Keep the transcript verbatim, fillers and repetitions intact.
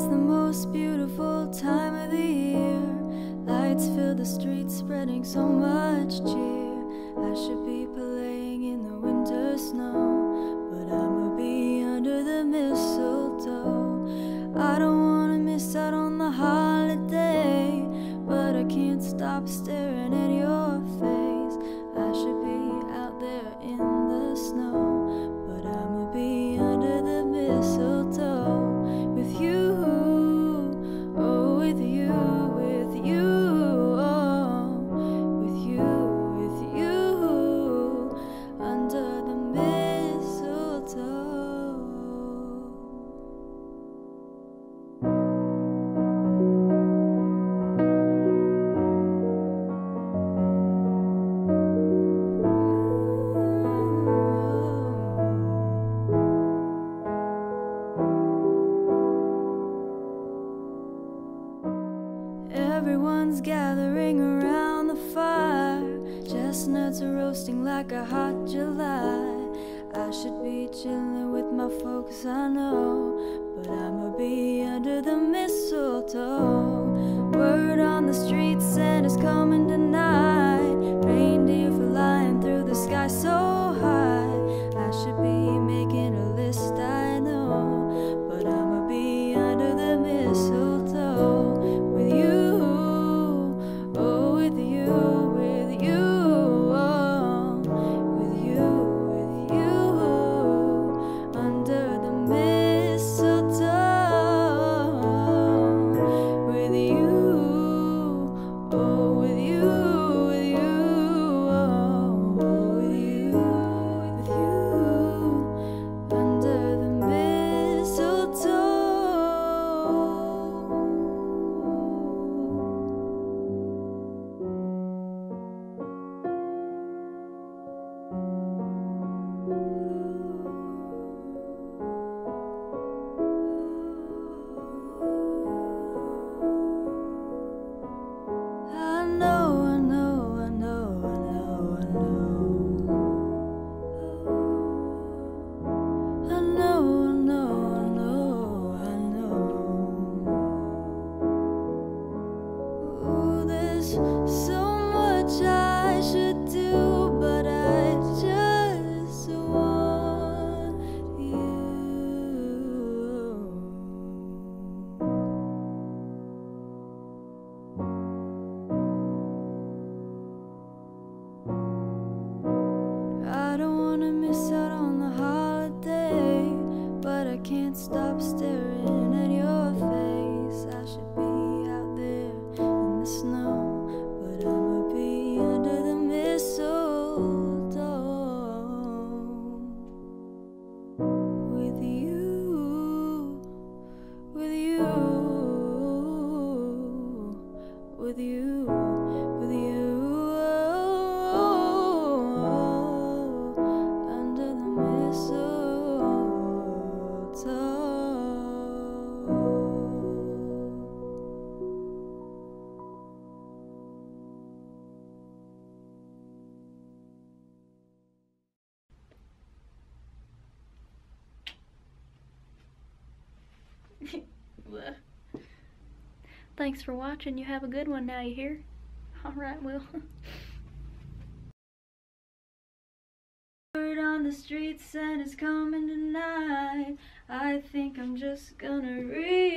the most beautiful time of the year. Lights fill the streets, spreading so much cheer. I should be playing in the winter snow, but I'ma be under the mistletoe. I don't wanna miss out on the holiday, but I can't stop staring at your face. I should be out there in the snow, but I'ma be under the mistletoe with you, oh, with you, with you, oh, with you, with you, under the mistletoe. Everyone's gathering around the fire, chestnuts are roasting like a hot July. I should be chilling with my folks, I know, but I'ma be under the mistletoe. Word on the street, Santa's coming tonight. Reindeer flying through the sky so high. I should be making a list, I know, but I'ma be under the mistletoe with you. So much I should do, but I just want you. I don't wanna miss out on the holiday, but I can't stop staring at your face. I should be out there in the snow, but I'ma be under the mistletoe with you, with you, with you, with you, under the mistletoe. Thanks for watching. You have a good one now, you hear? Alright, Will. Word on the street, Santa's coming tonight. I think I'm just gonna read